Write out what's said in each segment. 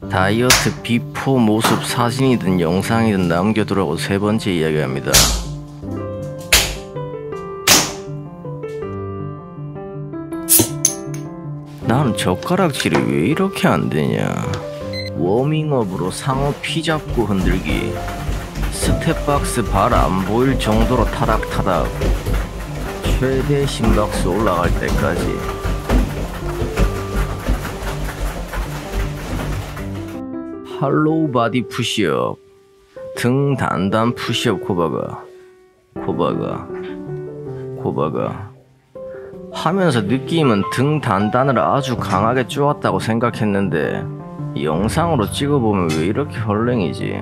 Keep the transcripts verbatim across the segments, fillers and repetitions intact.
다이어트 비포 모습 사진이든 영상이든 남겨두라고 세 번째 이야기합니다. 나는 젓가락질이 왜 이렇게 안 되냐. 워밍업으로 상어 피 잡고 흔들기, 스텝박스 발 안 보일 정도로 타닥타닥, 최대 심박수 올라갈 때까지. 할로우 바디 푸시업, 등 단단 푸시업 코바가 코바가 코바가 하면서 느낌은 등 단단을 아주 강하게 쪼았다고 생각했는데 영상으로 찍어보면 왜 이렇게 헐랭이지.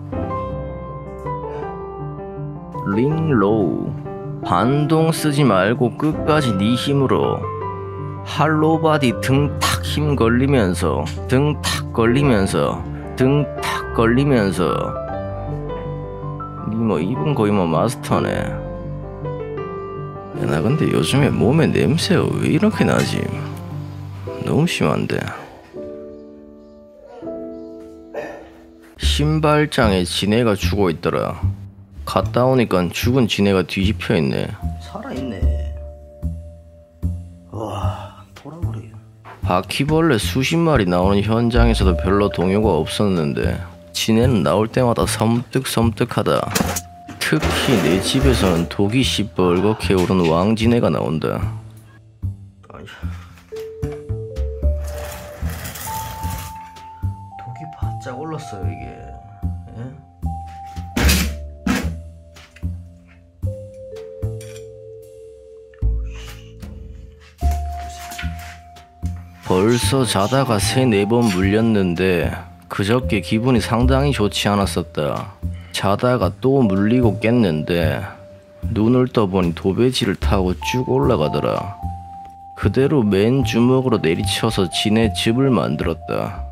링 로우, 반동 쓰지 말고 끝까지 네 힘으로. 할로우 바디 등 탁 힘 걸리면서 등 탁 걸리면서 등 탁 걸리면서. 니 뭐 입은 거의 뭐 마스터네. 야, 나 근데 요즘에 몸에 냄새가 왜 이렇게 나지? 너무 심한데. 신발장에 지네가 죽어있더라. 갔다 오니까 죽은 지네가 뒤집혀 있네. 살아있네. 와, 돌아버려. 바퀴벌레 수십 마리 나오는 현장에서도 별로 동요가 없었는데 지네는 나올 때마다 섬뜩섬뜩하다. 특히 내 집에서는 독이 시뻘겋게 오른 왕지네가 나온다. 독이 바짝 올랐어요 이게. 예? 벌써 자다가 세네 번 물렸는데 그저께 기분이 상당히 좋지 않았었다. 자다가 또 물리고 깼는데 눈을 떠보니 도배지를 타고 쭉 올라가더라. 그대로 맨 주먹으로 내리쳐서 지네 즙을 만들었다.